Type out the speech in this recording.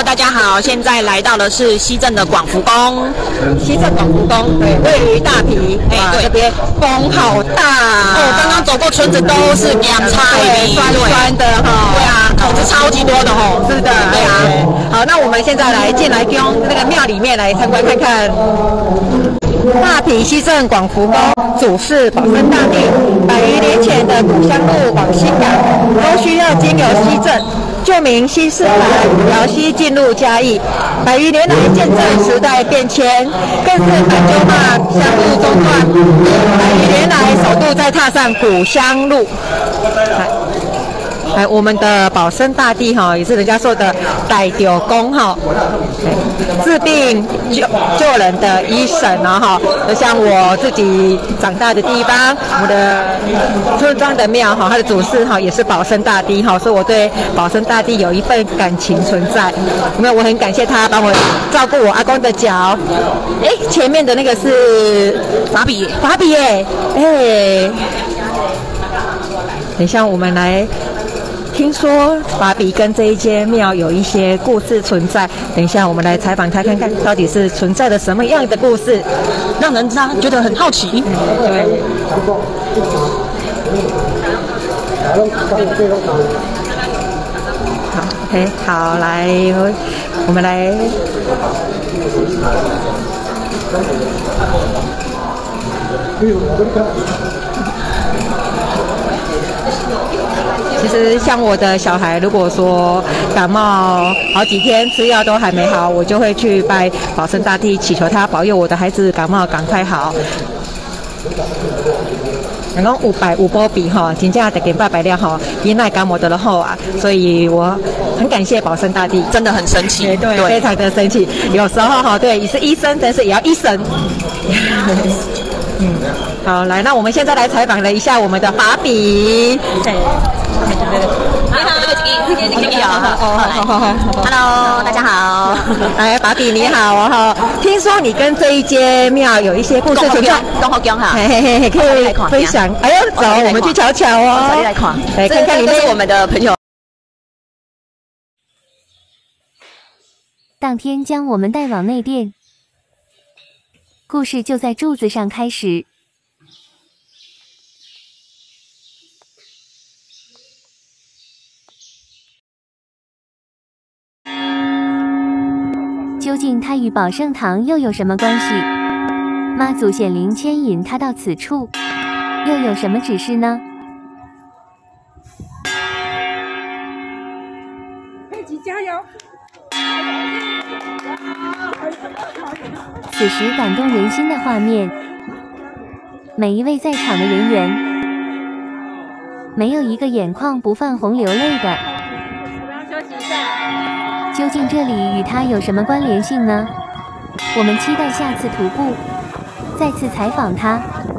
大家好，现在来到的是西镇的广福宫。 西镇广福宫，对，位于大坪，对，这边风好大哦，刚刚走过村子都是凉菜味， 酸酸的哈。 对啊，口子超级多的吼。 是的，对啊。好，那我们现在来进来宫那个庙里面来参观看看。大坪西镇广福宫主事保生大帝，100余年前的古香路往新港都需要经由西镇。旧名西四牌，辽西进入嘉义，100余年来见证时代变迁，更是反鸠骂香路中断，100余年来首度再踏上古香路。我们的保生大帝哈，也是人家说的代救公哈，治病救人的医神啊哈。就像我自己长大的地方，我的村庄的庙哈，它的主事哈也是保生大帝哈，所以我对保生大帝有一份感情存在。因为我很感谢他帮我照顾我阿公的脚。前面的那个是法比耶，等一下我们来。听说法比跟这一间庙有一些故事存在，等一下我们来采访他看看，到底是存在的什么样的故事， 让人觉得很好奇。 对。好 ，OK， 好，来，我们来。其实像我的小孩，如果说感冒好几天吃药都还没好，我就会去拜保生大帝，祈求他保佑我的孩子感冒赶快好。然后有保庇哈，真正得给拜拜了哈，因为感冒得了后啊，所以我很感谢保生大帝， 真的很神奇， 对，非常的神奇。有时候哈，对，也是医生，但是也要医神。好，来，那我们现在来采访了一下我们的法比。 你好 ，Hello， 大家好。 来，法比你好哦，听说你跟这一间庙有一些故事存在， 东河宫哈， 可以分享。哎呦，走，我们去瞧瞧哦。 来看， 来看看里面。 这是我们的朋友。 当天将我们带往内殿，故事就在柱子上开始。究竟他与保圣堂又有什么关系？妈祖显灵牵引他到此处，又有什么指示呢？ 佩奇加油！ 此时感动人心的画面，每一位在场的人员，没有一个眼眶不泛红流泪的。 我们要休息一下。 究竟这里与他有什么关联性呢？我们期待下次徒步再次采访他。